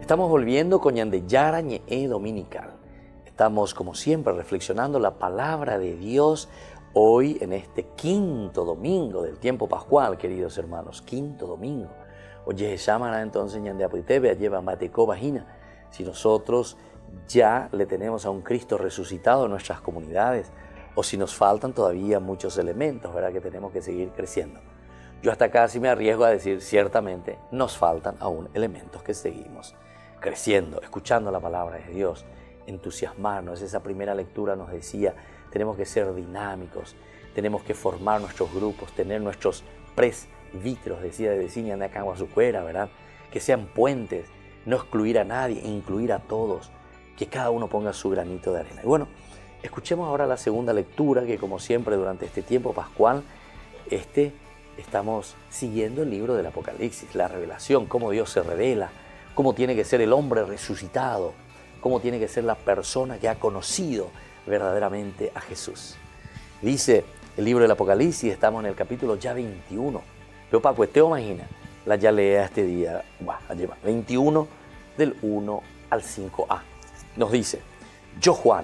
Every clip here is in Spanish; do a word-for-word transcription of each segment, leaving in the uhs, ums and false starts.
Estamos volviendo con Yara Ñe'e Dominical. Estamos, como siempre, reflexionando la palabra de Dios hoy en este quinto domingo del tiempo pascual, queridos hermanos. Quinto domingo. Oye, llaman entonces Ñande Apritebe, lleva Mateco Vagina. Si nosotros ya le tenemos a un Cristo resucitado en nuestras comunidades, o si nos faltan todavía muchos elementos, ¿verdad?, que tenemos que seguir creciendo. Yo hasta casi me arriesgo a decir, ciertamente, nos faltan aún elementos que seguimos creciendo, escuchando la palabra de Dios, entusiasmarnos. Esa primera lectura nos decía, tenemos que ser dinámicos, tenemos que formar nuestros grupos, tener nuestros presbíteros, decía de vecina de acá en Guasucuera, ¿verdad? Que sean puentes, no excluir a nadie, incluir a todos, que cada uno ponga su granito de arena. Y bueno, escuchemos ahora la segunda lectura, que como siempre durante este tiempo pascual, este, estamos siguiendo el libro del Apocalipsis, la revelación, cómo Dios se revela, cómo tiene que ser el hombre resucitado, cómo tiene que ser la persona que ha conocido verdaderamente a Jesús. Dice el libro del Apocalipsis, estamos en el capítulo ya veintiuno. Pero Paco, te imagina, la ya lea este día, bah, lleva veintiuno del uno al cinco a. Nos dice, yo Juan,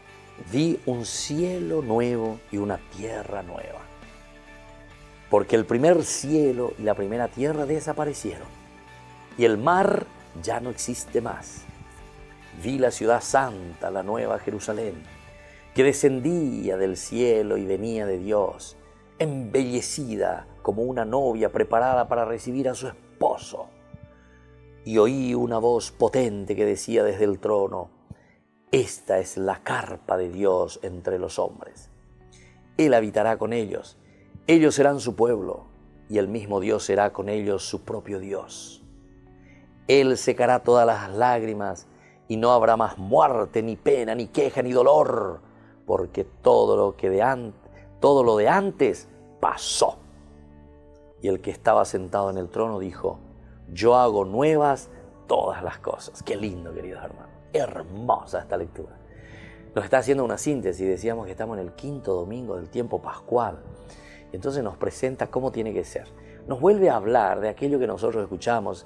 vi un cielo nuevo y una tierra nueva. Porque el primer cielo y la primera tierra desaparecieron, y el mar ya no existe más. Vi la ciudad santa, la nueva Jerusalén, que descendía del cielo y venía de Dios, embellecida como una novia preparada para recibir a su esposo. Y oí una voz potente que decía desde el trono, esta es la carpa de Dios entre los hombres. Él habitará con ellos, ellos serán su pueblo, y el mismo Dios será con ellos su propio Dios. Él secará todas las lágrimas, y no habrá más muerte, ni pena, ni queja, ni dolor, porque todo lo, que de an- todo lo de antes pasó. Y el que estaba sentado en el trono dijo, yo hago nuevas todas las cosas. Qué lindo, queridos hermanos. Hermosa esta lectura. Nos está haciendo una síntesis. Decíamos que estamos en el quinto domingo del tiempo pascual. Entonces nos presenta cómo tiene que ser. Nos vuelve a hablar de aquello que nosotros escuchamos.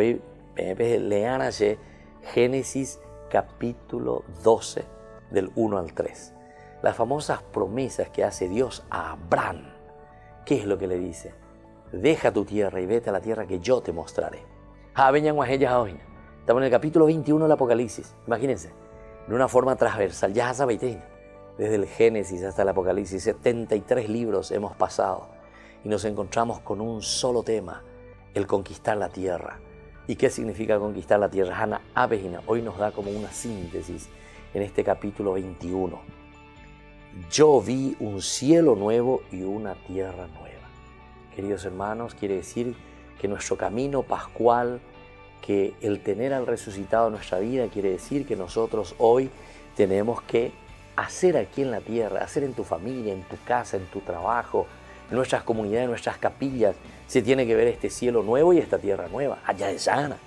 Lean allí Génesis capítulo doce del uno al tres. Las famosas promesas que hace Dios a Abraham. ¿Qué es lo que le dice? Deja tu tierra y vete a la tierra que yo te mostraré. Estamos en el capítulo veintiuno del Apocalipsis. Imagínense, de una forma transversal. Ya sabéis, desde el Génesis hasta el Apocalipsis, setenta y tres libros hemos pasado y nos encontramos con un solo tema, el conquistar la tierra. ¿Y qué significa conquistar la tierra? Hana Abejina hoy nos da como una síntesis en este capítulo veintiuno. Yo vi un cielo nuevo y una tierra nueva. Queridos hermanos, quiere decir que nuestro camino pascual, que el tener al resucitado en nuestra vida, quiere decir que nosotros hoy tenemos que hacer aquí en la tierra, hacer en tu familia, en tu casa, en tu trabajo, en nuestras comunidades, en nuestras capillas, se tiene que ver este cielo nuevo y esta tierra nueva. Allá de sana,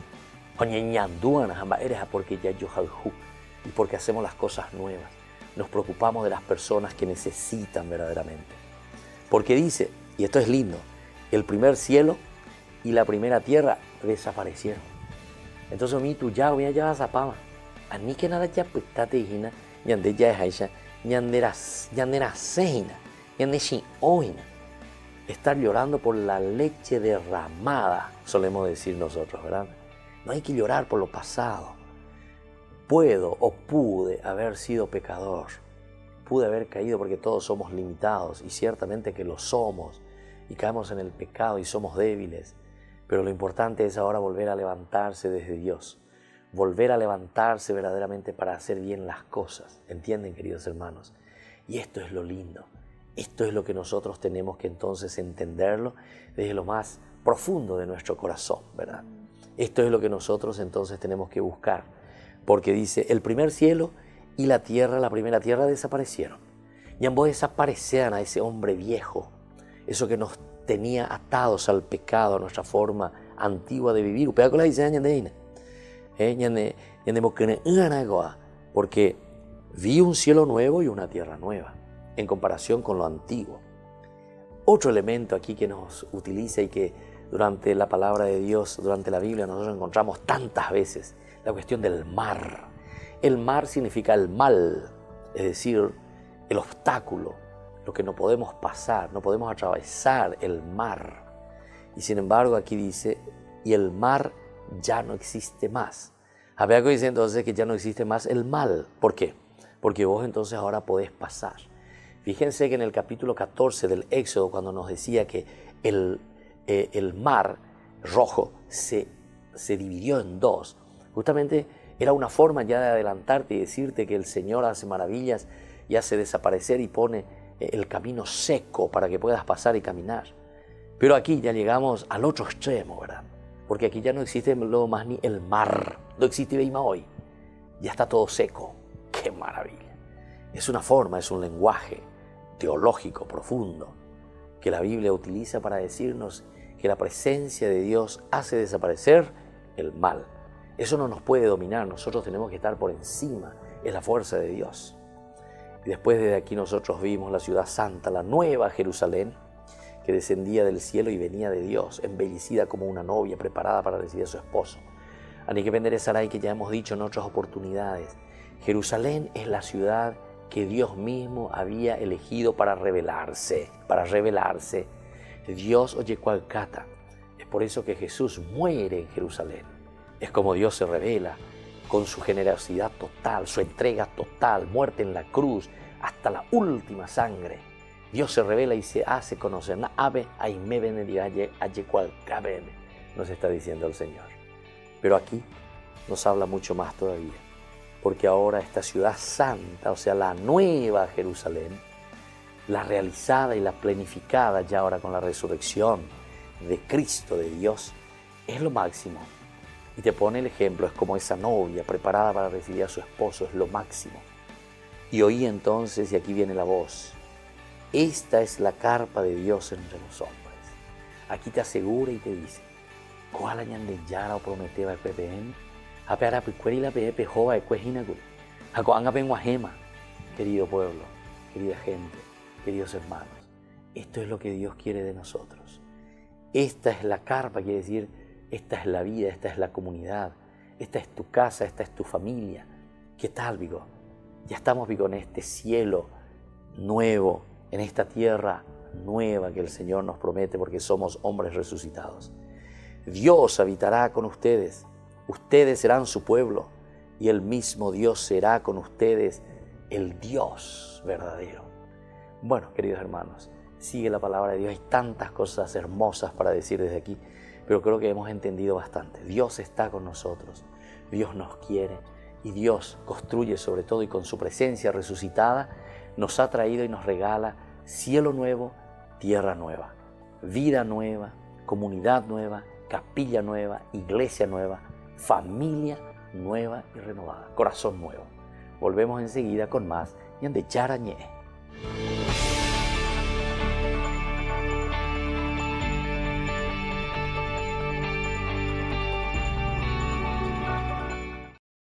porque ya yo y porque hacemos las cosas nuevas. Nos preocupamos de las personas que necesitan verdaderamente. Porque dice, y esto es lindo, el primer cielo y la primera tierra desaparecieron. Entonces, mi tu ya voy a llevar zapama. A mí que nada ya puestate hijina, ñande ya es aisha, ñanderas, ñanderas sejina, ñandeshi ojina. Estar llorando por la leche derramada, solemos decir nosotros, ¿verdad? No hay que llorar por lo pasado. Puedo o pude haber sido pecador, pude haber caído porque todos somos limitados y ciertamente que lo somos y caemos en el pecado y somos débiles, pero lo importante es ahora volver a levantarse desde Dios, volver a levantarse verdaderamente para hacer bien las cosas, ¿entienden, queridos hermanos? Y esto es lo lindo. Esto es lo que nosotros tenemos que entonces entenderlo desde lo más profundo de nuestro corazón, ¿verdad? Esto es lo que nosotros entonces tenemos que buscar, porque dice, el primer cielo y la tierra, la primera tierra desaparecieron. Y ambos desaparecían a ese hombre viejo, eso que nos tenía atados al pecado, a nuestra forma antigua de vivir. Porque vi un cielo nuevo y una tierra nueva, en comparación con lo antiguo. Otro elemento aquí que nos utiliza y que Durante la palabra de Dios, durante la Biblia, nosotros encontramos tantas veces la cuestión del mar. El mar significa el mal, es decir, el obstáculo, lo que no podemos pasar, no podemos atravesar el mar. Y sin embargo aquí dice, y el mar ya no existe más. Habacuc dice entonces que ya no existe más el mal. ¿Por qué? Porque vos entonces ahora podés pasar. Fíjense que en el capítulo catorce del Éxodo, cuando nos decía que el, eh, el mar rojo se, se dividió en dos, justamente era una forma ya de adelantarte y decirte que el Señor hace maravillas y hace desaparecer y pone el camino seco para que puedas pasar y caminar. Pero aquí ya llegamos al otro extremo, ¿verdad? Porque aquí ya no existe luego más ni el mar, no existe Beima hoy, ya está todo seco. ¡Qué maravilla! Es una forma, es un lenguaje teológico profundo que la Biblia utiliza para decirnos que la presencia de Dios hace desaparecer el mal. Eso no nos puede dominar, nosotros tenemos que estar por encima, es la fuerza de Dios. Y después de aquí nosotros vimos la ciudad santa, la nueva Jerusalén, que descendía del cielo y venía de Dios, embellecida como una novia preparada para recibir a su esposo. Ani que vender Sarai, que ya hemos dicho en otras oportunidades, Jerusalén es la ciudad que Dios mismo había elegido para revelarse, para revelarse. Dios oye cual cata. Es por eso que Jesús muere en Jerusalén. Es como Dios se revela, con su generosidad total, su entrega total, muerte en la cruz, hasta la última sangre. Dios se revela y se hace conocer. Na ave aime benedigaye aye cual caben, nos está diciendo el Señor. Pero aquí nos habla mucho más todavía, porque ahora esta ciudad santa, o sea, la nueva Jerusalén, la realizada y la planificada ya ahora con la resurrección de Cristo, de Dios, es lo máximo. Y te pone el ejemplo, es como esa novia preparada para recibir a su esposo, es lo máximo. Y oí entonces, y aquí viene la voz, esta es la carpa de Dios entre los hombres. Aquí te asegura y te dice, ¿cuál añan de yara o prometeba el P P M? Apeara picueri la P P jova de cuejinagu. Acoanga penguajema. Querido pueblo, querida gente, queridos hermanos, esto es lo que Dios quiere de nosotros. Esta es la carpa, quiere decir, esta es la vida, esta es la comunidad, esta es tu casa, esta es tu familia. ¿Qué tal, Vigo? Ya estamos, Vigo, en este cielo nuevo, en esta tierra nueva que el Señor nos promete porque somos hombres resucitados. Dios habitará con ustedes, ustedes serán su pueblo y el mismo Dios será con ustedes, el Dios verdadero. Bueno, queridos hermanos, sigue la palabra de Dios, hay tantas cosas hermosas para decir desde aquí, pero creo que hemos entendido bastante. Dios está con nosotros, Dios nos quiere y Dios construye sobre todo y con su presencia resucitada nos ha traído y nos regala cielo nuevo, tierra nueva, vida nueva, comunidad nueva, capilla nueva, iglesia nueva, familia nueva y renovada, corazón nuevo. Volvemos enseguida con más Ñande Charañé.